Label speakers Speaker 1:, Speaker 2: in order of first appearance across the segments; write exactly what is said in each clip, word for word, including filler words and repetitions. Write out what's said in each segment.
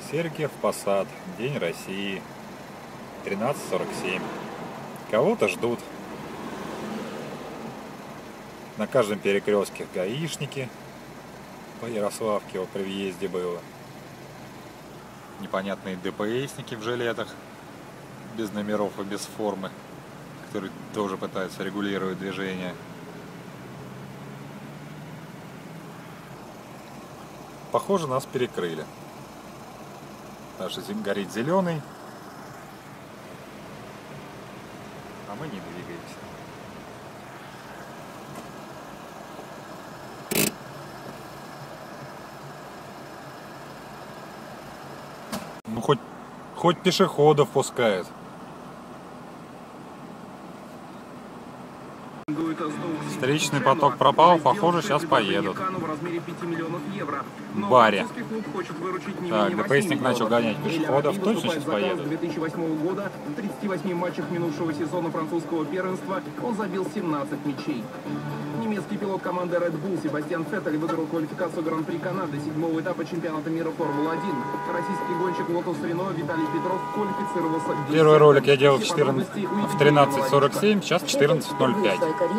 Speaker 1: Сергиев Посад, День России, тринадцать сорок семь. Кого-то ждут. На каждом перекрестке гаишники. По Ярославке вот при въезде было. Непонятные ДПСники в жилетах, без номеров и без формы, которые тоже пытаются регулировать движение. Похоже, нас перекрыли. Даже горит зеленый, а мы не двигаемся. Ну хоть, хоть пешеходов пускают. Встречный поток пропал, похоже, сейчас поедут. В баре. Так, ДПСник начал гонять пешеходов, точно сейчас поедут.
Speaker 2: две тысячи восьмого года в тридцати восьми матчах минувшего сезона французского первенства он забил семнадцать мячей. Немецкий пилот команды Red Bull Себастьян Феттель выиграл квалификацию Гран-при Канады седьмого этапа чемпионата мира Формулы один. Российский гонщик Лотус Рено Виталий Петров квалифицировался.
Speaker 1: Первый ролик я делал в тринадцать сорок семь, сейчас четырнадцать ноль пять.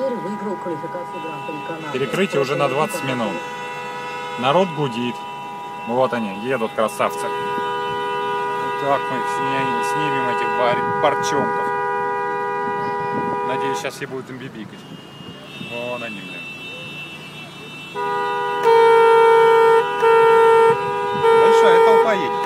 Speaker 1: Перекрытие уже на двадцать минут. Народ гудит. Вот они, едут, красавцы. Вот так мы снимем этих парчонков. Надеюсь, сейчас все будут им бибикать. Вон они, блин. Большая толпа едет.